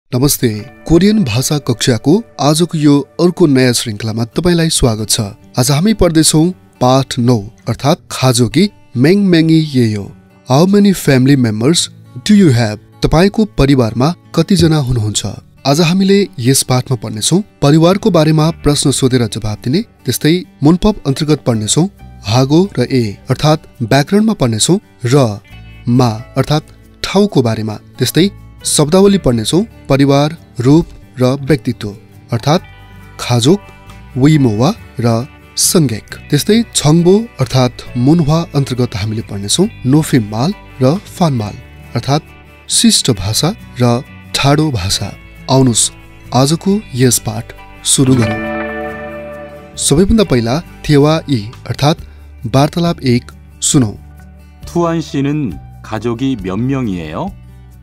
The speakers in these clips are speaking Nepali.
नमस्ते, कोरियन भाषा कक्षाको आजको यो अर्को नयाँ श्रृङ्खलामा तपाईलाई स्वागत छ। आज हामी पढ्दैछौँ पाठ 9 अर्थात् खाजोकी मेङमेङी येयो। How many family members do you have? तपाईको परिवारमा कतिजना हुनुहुन्छ? आज हामीले यस पाठमा पढ्नेछौँ परिवारको बारेमा प्रश्न सोधेर जवाब दिने, त्यस्तै मुनपप अन्तर्गत पढ्नेछौँ हागो र ए अर्थात् व्याकरणमा पढ्नेछौँ र मा अर्थात् ठाउँको बारेमा, त्यस्तै शब्दावली पढ्नेछौँ परिवार, रूप र व्यक्तित्व अर्थात् खाजोक, विमोवा र संगेक। त्यस्तै छङ्बो अर्थात् मुनवा अन्तर्गत हामीले पढ्नेछौँ नोफिमाल र फानमाल अर्थात् शिष्ट भाषा र ठाडो भाषा। आउनुस् आजको यस पाठ सुरु गरौँ। सबैभन्दा पहिला थेवा 이 अर्थात् वार्तालाप 1 सुनौ। 투안 씨는 가족이 몇 명이에요?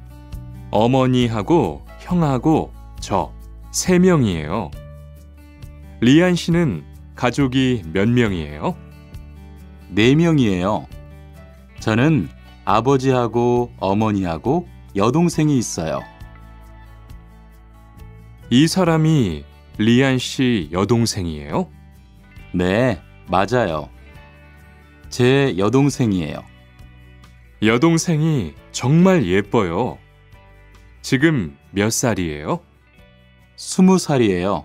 어머니하고 형하고 저 3명이에요. 리안 씨는 가족이 몇 명이에요? 4명이에요. 저는 아버지하고 어머니하고 여동생이 있어요. 이 사람이 리안 씨 여동생이에요? 네, 맞아요. 제 여동생이에요. 여동생이 정말 예뻐요. 지금 몇 살이에요? 20살이에요.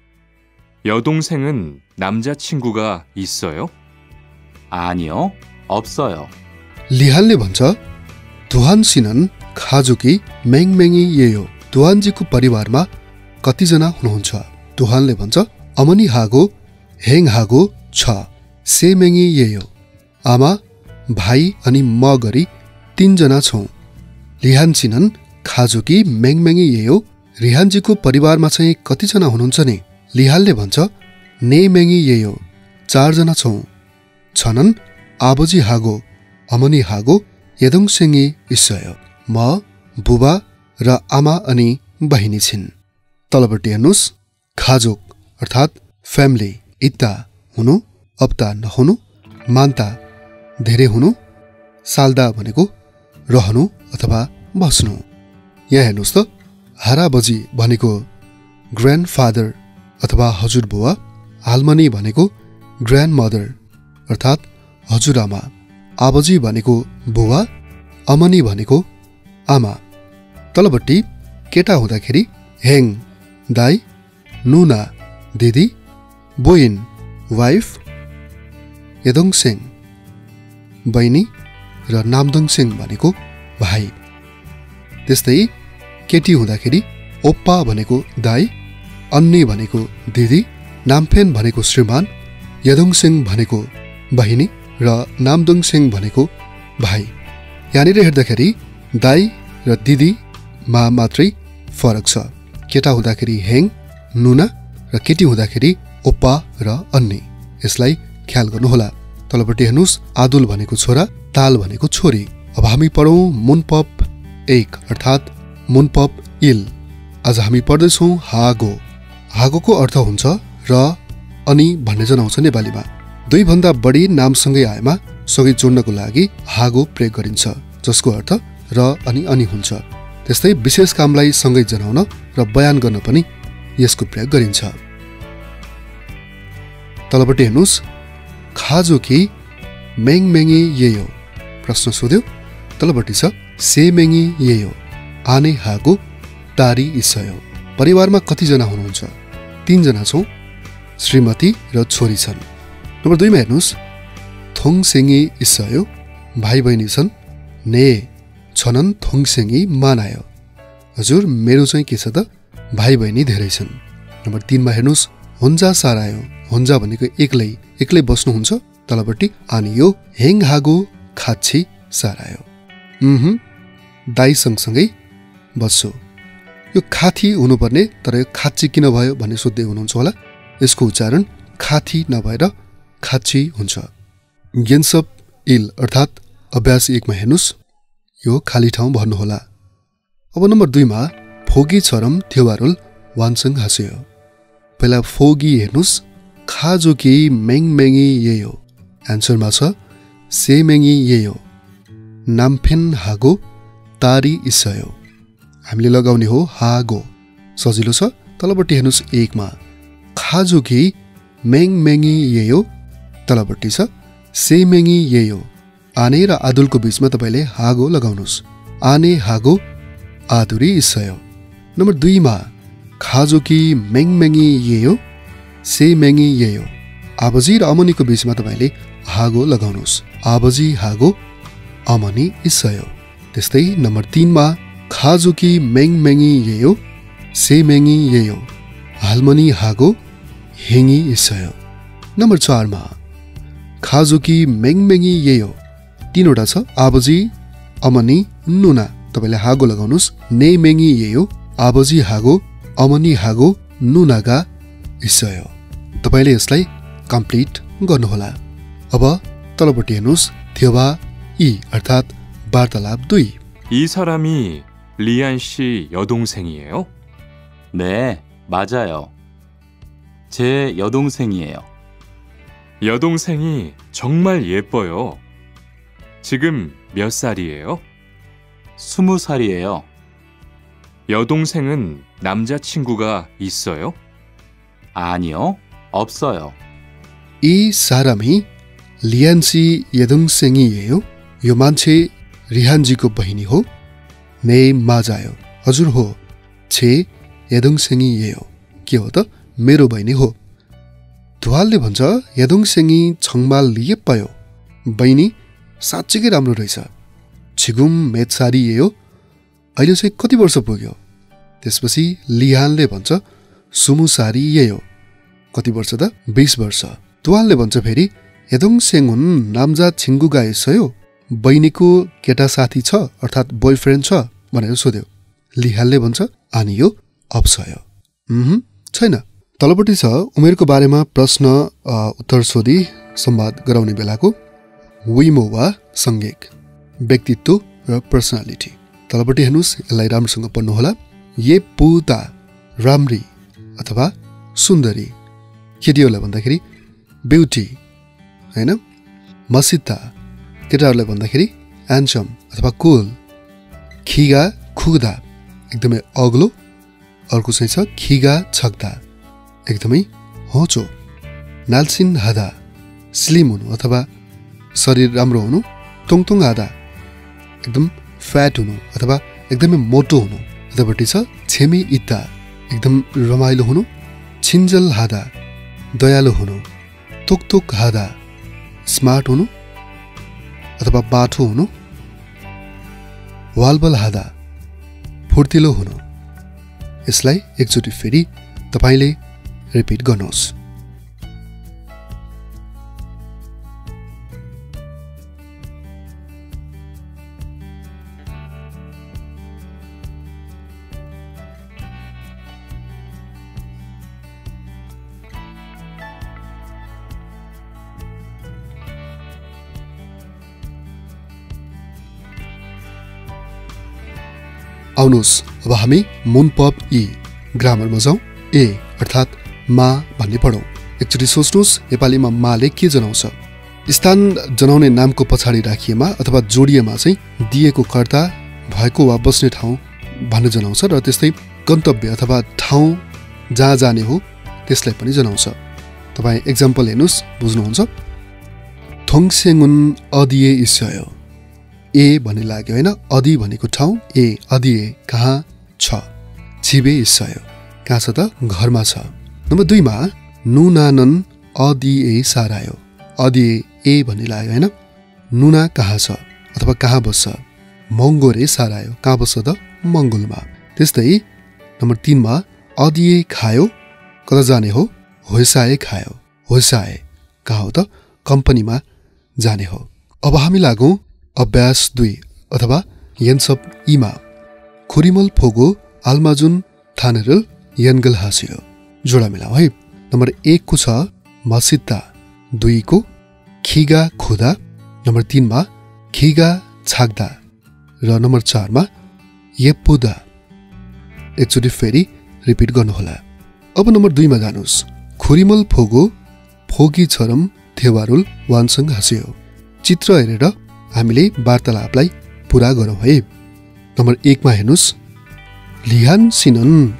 여동생은 남자친구가 있어요? 아니요, 없어요. लिहानले भन्छ दुहान 씨는 가족이 맹맹이예요. दुहानजीको परिवारमा कतिजना हुनुहुन्छ? दुहानले भन्छ 어머니하고 행하고 저 3명이에요. आमा, भाइ अनि म गरी 3जना छौँ। लिहान 씨는 खाजोकी मेङमेङी예요. रिहानजीको परिवारमा चाहिँ कतिजना हुनुहुन्छ नि? लिहानले भन्छ 네명이예요. 4जना छौँ। 저는 아버지하고 어머니하고 여동생이 있어요. म, बुबा र आमा अनि बहिनी छिन्। तलपट्टि हेर्नुस् खाजोक अर्थात् फ्यामिली, इत्ता हुनु, अप्ता नहुनु, मान्ता धेरै हुनु, साल्दा भनेको रहनु अथवा बस्नु। यहाँ हेर्नुहोस् त हाराबजी भनेको ग्रान्डफादर अथवा हजुरबुवा, हालमनी भनेको ग्रान्डमदर अर्थात् हजुरआमा, आबजी भनेको बुवा, अमनी भनेको आमा। तलपट्टि केटा हुँदाखेरि हेङ दाई, नुना दिदी, बोइन वाइफ, यदोङसेङ बहिनी र नामदोङसेङ भनेको भाइ। त्यस्तै केटी हुँदाखेरि ओप्पा भनेको दाई, अन्नी भनेको दिदी, नाम्फेन भनेको श्रीमान, यदोङसेङ भनेको बहिनी र नामदोङसेङ भनेको भाइ। यहाँनिर हेर्दाखेरि दाई र दिदीमा मात्रै फरक छ। केटा हुँदाखेरि हेङ, नुना र केटी हुँदाखेरि ओप्पा र अन्नी। यसलाई ख्याल गर्नुहोला। तलपट्टि हेर्नुहोस् आदुल भनेको छोरा, ताल भनेको छोरी। अब हामी पढौँ मुनपप 1 अर्थात् मुनपप इल। आज हामी पढ्दैछौँ हागो। हागोको अर्थ हुन्छ र अनि भन्ने जनाउँछ नेपालीमा। 2 भन्दा बढी नामसँगै आएमा सँगै जोड्नको लागि हागो प्रयोग गरिन्छ, जसको अर्थ र अनि हुन्छ। त्यस्तै विशेष कामलाई सँगै जनाउन र बयान गर्न पनि यसको प्रयोग गरिन्छ। तलपट्टि हेर्नुहोस् खाजोकी मेङमेङी येयो। प्रश्न सोध्यो। तलपट्टि छ 세명이예요. आने हागो तारी 있어요. परिवारमा कतिजना हुनुहुन्छ? 3जना छौँ। श्रीमती र छोरी छन्। नम्बर 2मा हेर्नुहोस् थोङसेङ이 있어요. भाइ बहिनी छन्। ने छनन् थोङसेङ이 많아요. हजुर मेरो चाहिँ के छ त? भाइ बहिनी धेरै छन्। नम्बर 3मा हेर्नुहोस् 혼자 살아요. 혼자 भनेको एक्लै बस्नुहुन्छ। तलपट्टि आनियो हेङहागो खाछि सारायो। दाई सँगसँगै बस्छु। यो खाथी हुनुपर्ने, तर यो खाची किन भयो भन्ने सोध्दै हुनुहुन्छ होला। यसको उच्चारण खाथी नभएर खाची हुन्छ। गेन्सप इल अर्थात् अभ्यास 1 मा हेर्नुहोस् यो खाली ठाउँ भर्नुहोला। अब नम्बर 2 मा फोगी छरम थेवारोल वानसँग हाँस्यो। पहिला फोगी हेर्नुहोस् खाजोकी मेङमेङी येयो। एन्सरमा छ 세명이예요. नाम्फेन हागो तारी 있어요. हामीले लगाउने हो हागो। सजिलो छ। तलपट्टि हेर्नुस् 1 मा खाजुकी मेङमेङी येयो, तलपट्टि छ सेमेङी येयो। आने र आदुलको बीचमा तपाईले हागो लगाउनुस्। आने हागो आदुरी इसयो। नम्बर 2 मा खाजुकी मेङमेङी येयो, सेमेङी येयो। आबजी र अमनीको बीचमा तपाईले हागो लगाउनुस्। आबजी हागो अमनी इसयो। त्यस्तै नम्बर 3 मा खाजुकी मेङमेङी येयो, सेमेङी येयो। हालमनी हागो हेङी इसयो। नम्बर 4 मा खाजुकी मेङमेङी येयो। 3वटा छ आबजी अमनी नुना, तपाईले हागो लगाउनुस्। नेमेङी येयो, आबजी हागो अमनी हागो नुनागा इसयो। तपाईले यसलाई कम्प्लिट गर्नुहोला। अब तलपट्टि हेर्नुस् थेवा 이 अर्थात् वार्तालाप 2। 이 사람이 리안 씨 여동생이에요? 네, 맞아요. 제 여동생이에요. 여동생이 정말 예뻐요. 지금 몇 살이에요? 20살이에요. 여동생은 남자친구가 있어요? 아니요, 없어요. 이 사람이 리안씨 여동생이에요? यो मान्छे रिहानजीको बहिनी हो? ने 맞아요. हजुर हो। छे यदुङसेङी예요. के हो त? मेरो बहिनी हो। दुहालले भन्छ यदुङसेङी 정말 예뻐요. बहिनी साँच्चै राम्रो रहेछ। 지금 몇 살이에요? अहिले चाहिँ कति वर्ष पुग्यो? त्यसपछि लिहानले भन्छ 20살이에요. कति वर्ष त? 20 वर्ष। दुहालले भन्छ फेरि यदुङसेङ은 남자친구가 있어요? बहिनीको केटा साथी छ अर्थात् बोयफ्रेन्ड छ भनेर सोध्यो। लिहालले भन्छ आनियो अप्सयो। छैन। तलपट्टि छ उमेरको बारेमा प्रश्न उत्तर सोधी संवाद गराउने बेलाको विमो वा संज्ञक, व्यक्तित्व र पर्सनालिटी। तलपट्टि हेर्नुस्, यसलाई राम्रोसँग पढ्नुहोला। ये पुता राम्री अथवा सुन्दरी। केटीहरूलाई भन्दाखेरि ब्युटी हैन। मसिता केटाहरूलाई भन्दाखेरि एन्सम अथवा कुल। खिगा खुग्दा एकदमै अग्लो। अर्को चाहिँ छ खिगा छक्दा एकदमै होचो। नाल्सिन हादा स्लिम हुनु अथवा शरीर राम्रो हुनु। तोङतोङ हादा एकदम फ्याट हुनु अथवा एकदमै मोटो हुनु। यतापट्टि छ छेमी इत्ता एकदम रमाइलो हुनु। छिन्जल हादा दयालु हुनु। तोकतोक हादा स्मार्ट हुनु अथवा बाठो हुनु। वालबल हादा फुर्तिलो हुनु। यसलाई एकचोटि फेरि तपाईले रिपिट गर्नुहोस्। आउनुहोस् अब हामी मुनपब इ ग्रामरमा जाउँ। ए अर्थात् मा भन्ने पढौँ। एकचोटि सोच्नुहोस् नेपालीमा माले के जनाउँछ? स्थान जनाउने नामको पछाडि राखिएमा अथवा जोडिएमा चाहिँ दिएको कर्ता भएको वा बस्ने ठाउँ भन्ने जनाउँछ र त्यस्तै गन्तव्य अथवा ठाउँ जहाँ जाने हो त्यसलाई पनि जनाउँछ। तपाईँ एक्जाम्पल हेर्नुहोस्, बुझ्नुहुन्छ? थोङसेङुन अदिए इसयो। ए भन्ने लाग्यो होइन। अदि भनेको ठाउँ। ए अदिए कहाँ छ? छिबे इसयो कहाँ छ त? घरमा छ। नम्बर 2 मा नुनानन अदिए सारायो। अदिए ए भन्ने लाग्यो होइन। नुना कहाँ छ अथवा कहाँ बस्छ? मङ्गोरे सारायो कहाँ बस्छ त? मङ्गोलमा। त्यस्तै नम्बर 3 मा अदिए खायो कता जाने हो? होसाए खायो। होसाए कहाँ हो त? कम्पनीमा जाने हो। अब हामी लागौँ अभ्यास 2 अथवा यन्सप इमा। खुरिमल फोगो आल्माजुन थानेरल यनगल हासियो। जोडा मिलाऊ है। नम्बर 1 को छ मसिता। 2 को खिगा खुदा। नम्बर 3 मा खिगा छाक्दा र नम्बर 4 मा येपुदा। एकचोटि फेरि रिपिट गर्नुहोला। अब नम्बर 2 मा जानुस्। खुरिमल फोगो फोगी छरम थेवारुल वानसँग हाँसियो। चित्र हेरेर हामीले वार्तालापलाई पुरा गरौँ है। नम्बर 1 मा हेर्नुस्। लिहान सिनन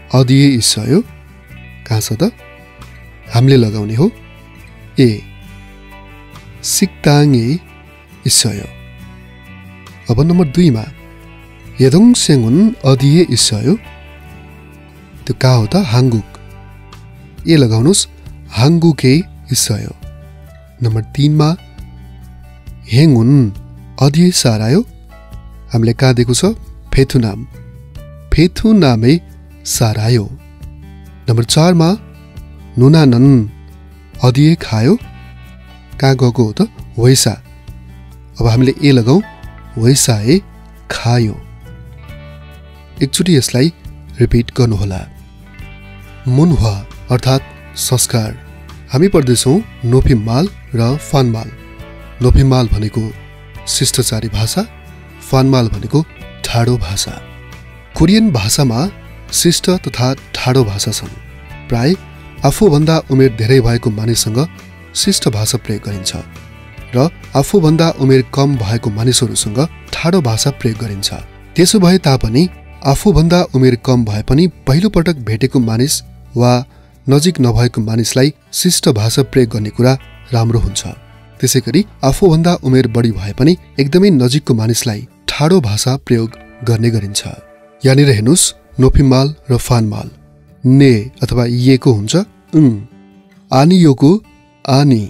अदिए इसयो कहाँ छ त हामीले लगाउने हो ए सिक्ताङे इसयो अब नम्बर 2 मा यदोङसेङुन अदिए इसयो त्यो का हो त हाङ्गुक ए लगाउनुस् हाङ्गुके इसयो नम्बर 3 मा हेङुन अदिए सारायो हामीले का दिएको छ फेथुनामे सारायो नम्बर 4 मा नुनानन अदिए खायो कहाँ गएको हो त वैसा अब हामीले ए लगाउँ वैसाए खायो एकचोटि यसलाई रिपिट गर्नुहोला मुनहुवा अर्थात् संस्कार हामी पढ्दैछौँ नोफिमाल र फानमाल नोफिमाल भनेको शिष्टाचारी भाषा फानमाल भनेको ठाडो भाषा कोरियन भाषामा शिष्ट तथा ठाडो भाषा छन् प्राय आफूभन्दा उमेर धेरै भएको मानिससँग शिष्ट भाषा प्रयोग गरिन्छ र आफूभन्दा उमेर कम भएको मानिसहरूसँग ठाडो भाषा प्रयोग गरिन्छ त्यसो भए तापनि आफूभन्दा उमेर कम भए पनि पहिलोपटक भेटेको मानिस वा नजिक नभएको मानिसलाई शिष्ट भाषा प्रयोग गर्ने कुरा राम्रो हुन्छ त्यसैगरी आफूभन्दा उमेर बढी भए पनि एकदमै नजिकको मानिसलाई ठाडो भाषा प्रयोग गर्ने गरिन्छ यहाँनिर हेर्नुस् नोफिमाल र फानमाल ने अथवा येको हुन्छ आनियोको आनी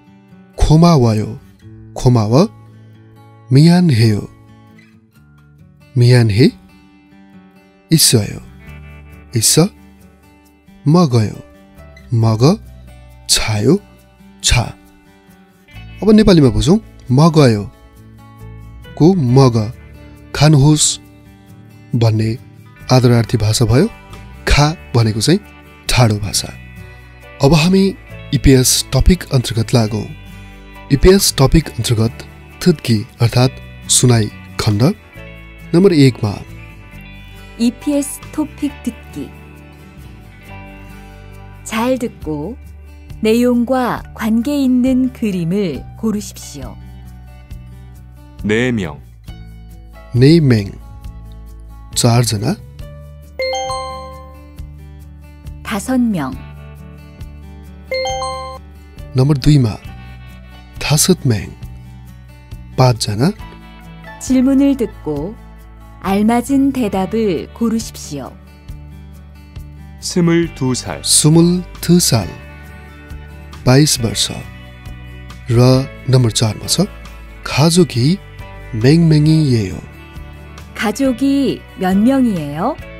खोमाव मियानहेयो मियानहे इसयो इस मगयो मग छायो छा अब नेपालीमा बुझौँ मगयो को मग खानुहोस् भन्ने आदरार्थी भाषा भयो खा भनेको चाहिँ ठाडो भाषा अब हामी इपिएस टपिक अन्तर्गत लागौँ इपिएस टपिक अन्तर्गत थुत्की अर्थात् सुनाई खण्ड नम्बर 1 मा EPS 토픽 듣기 잘 듣고 내용과 관계 있는 그림을 고르십시오. 4명, 네명 4जना 5명, नम्बर 2 मा 5명 5जना 질문을 듣고 알맞은 대답을 고르십시오. 22살, 22살 22 वर्ष र नम्बर 4 मा छ 가족이 맹맹이예요. 가족이 몇 명이에요?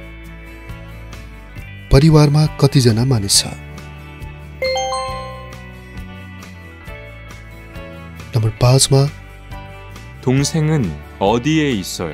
परिवारमा कतिजना मानिस छ नम्बर 5 मा 동생은 어디에 있어요?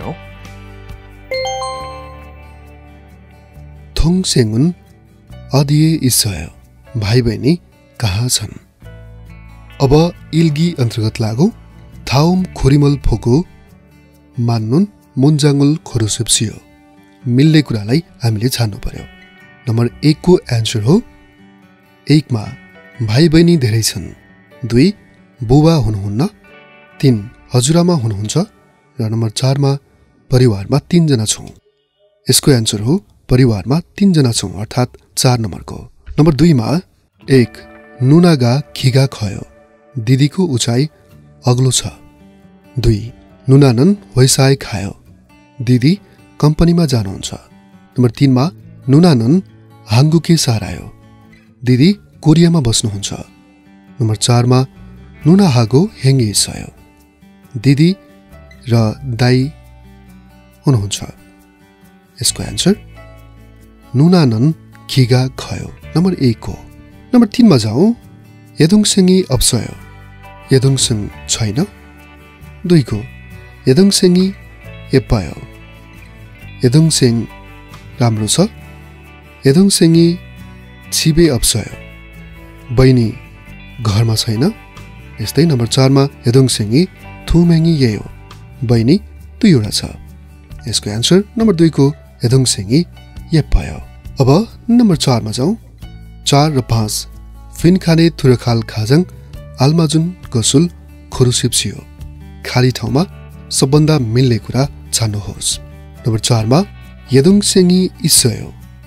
동생은 어디에 있어요? भाइ बहिनी कहाँ छन् अब इल्गी अन्तर्गत लागौ थाउम खोरिमल फोको मान्नुन मुन्जाङ्गुल खोरुसेप्सियो मिल्ने कुरालाई हामीले छान्नु पर्यो नम्बर 1 को एन्सर हो 1 मा भाइ बहिनी धेरै छन् 2 बुबा हुनुहुन्न 3 हजुरआमा हुनुहुन्छ र नम्बर 4 मा परिवारमा 3 जना छौं यसको एन्सर हो परिवारमा 3 जना छौं अर्थात् 4 नम्बरको नम्बर 2 मा 1 नुनागा खिगा खयो दिदीको उचाइ अग्लो छ 2 नुनानन वैसाय खायो दिदी कम्पनीमा जानुहुन्छ नम्बर 3 मा नुनानन हाङ्गुके सारायो दिदी कोरियामा बस्नुहुन्छ नम्बर 4 मा नुना हागो हेङ्गे सयो दिदी र दाइ हुनुहुन्छ यसको एन्सर नुनानन खिगा खयो नम्बर 1 हो नम्बर 3 मा जाउँ यदुङसेङी अप्सयो यदुङसेङ छैन 2 को यदुङसेङी एपायो यदुङसेङ राम्रो छ यदुङसेङी छिबे अप्सयो बहिनी घरमा छैन यस्तै नम्बर 4 मा यदुङसेङी थुमेङी येयो बहिनी 2 वटा छ यसको एन्सर नम्बर 2 को यदुङसेङी एपायो अब नम्बर 4 मा जाउँ 4 र 5 फिनखाने थुरखाल खाजङ आल्माजुन गसुल खोरुसिप्सियो खाली ठाउँमा सबभन्दा मिल्ने कुरा छान्नुहोस् नम्बर 4 मा यदुङसेङी इसयो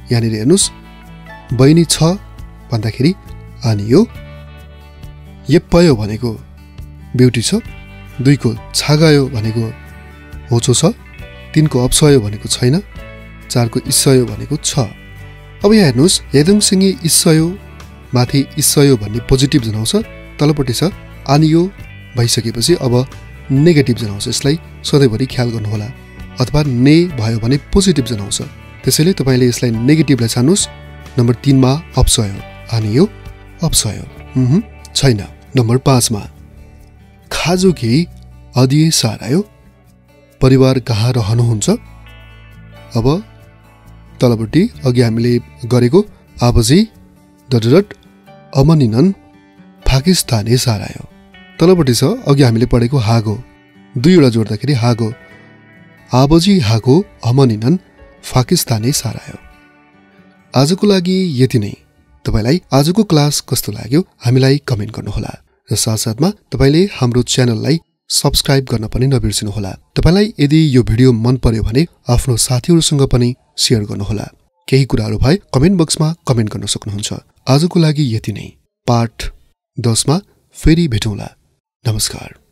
यहाँनिर हेर्नुस् बहिनी छ भन्दाखेरि आनियो। यप्पयो भनेको ब्युटी छ, 2 को छागायो भनेको होचो छ, 3 को अप्सयो भनेको छैन, 4 को इस्सयो भनेको छ। अब यहाँ हेर्नुस् यदुङसिङे इस्सयो माथि इस्सयो भन्ने पोजिटिभ जनाउँछ, तलपट्टि छ आनियो भइसकेपछि अब नेगेटिभ जनाउँछ। यसलाई सधैँभरि ख्याल गर्नुहोला। अथवा ने भयो भने पोजिटिभ जनाउँछ, त्यसैले तपाईँले यसलाई नेगेटिभलाई छान्नुस्। नम्बर 3 मा अप्सयो, आनियो अप्सयो छैन। नम्बर 5 मा खाजुकी अदिए सारायो, परिवार कहाँ रहनुहुन्छ। अब तलपट्टि अघि हामीले गरेको आबजी डट अमनिनन पाकिस्तानी सारायो, तलपट्टि छ अघि हामीले पढेको हागो, 2 वटा जोड्दाखेरि हागो, आबजी हागो अमनिनन पाकिस्तानी सारायो। आजको लागि यति नै। तपाईलाई आजको क्लास कस्तो लाग्यो हामीलाई कमेन्ट गर्नुहोला र साथसाथमा तपाईले हाम्रो च्यानललाई सब्स्क्राइब गर्न पनि नबिर्सिनुहोला। तपाईलाई यदि यो भिडियो मन पर्यो भने आफ्नो साथीहरुसँग पनि शेयर गर्नुहोला। केही कुराहरु भए कमेन्ट बक्समा कमेन्ट गर्न सक्नुहुन्छ। आजको लागि यति नै। पार्ट 10 मा फेरि भेटौँला। नमस्कार।